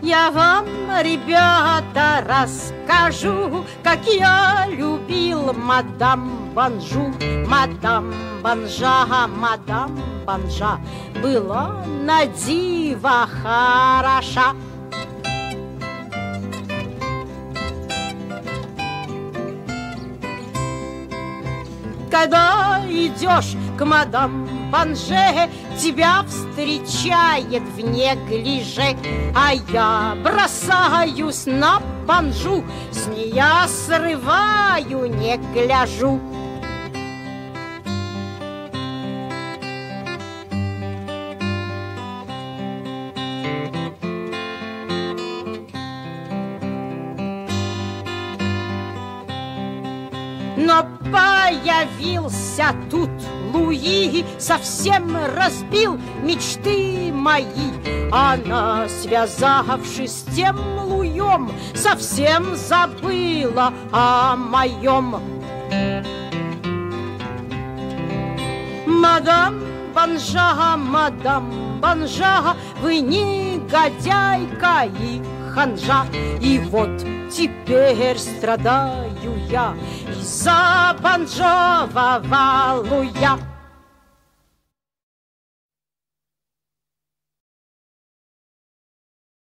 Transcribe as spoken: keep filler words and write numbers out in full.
Я вам, ребята, расскажу, как я любил мадам Банжу. Мадам Банжа, мадам Банжа была на диво хороша. Когда идешь к мадам Банже, тебя встречает в неглиже, а я бросаюсь на банжу, с нея срываю, не гляжу. Но появился тут Луи, совсем разбил мечты мои. Она, связавшись с тем Луем, совсем забыла о моем. Мадам Банжа, мадам Банжа, вы негодяйка и ханжа. И вот теперь страдаю я из-за банжового Луя.